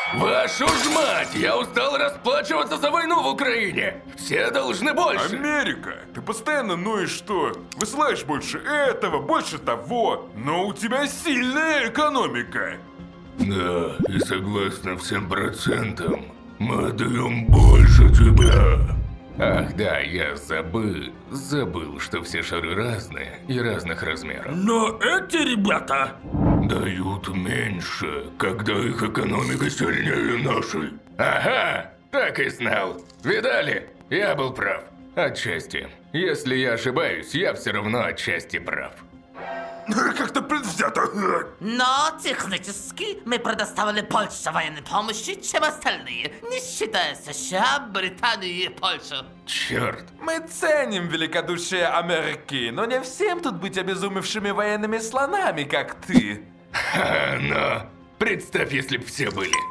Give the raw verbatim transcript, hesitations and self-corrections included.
Вашу ж мать! Я устал расплачиваться за войну в Украине! Все должны больше! Америка! Ты постоянно ноешь, что высылаешь больше этого, больше того, но у тебя сильная экономика! Да, и согласно всем процентам, мы отдаем больше тебя. Ах да, я забыл, забыл, что все шары разные и разных размеров. Но эти ребята... Дают меньше, когда их экономика сильнее нашей. Ага, так и знал. Видали? Я был прав. Отчасти. Если я ошибаюсь, я все равно отчасти прав. Как-то предвзято. Но технически мы предоставили больше военной помощи, чем остальные, не считая США, Британию и Польшу. Черт. Мы ценим великодушие Америки, но не всем тут быть обезумевшими военными слонами, как ты. Ха, но представь, если б все были.